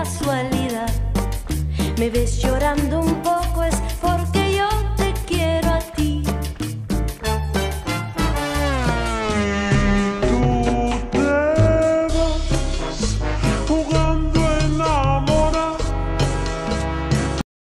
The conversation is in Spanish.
casualidad. Me ves llorando un poco, es porque yo te quiero a ti. Tú te vas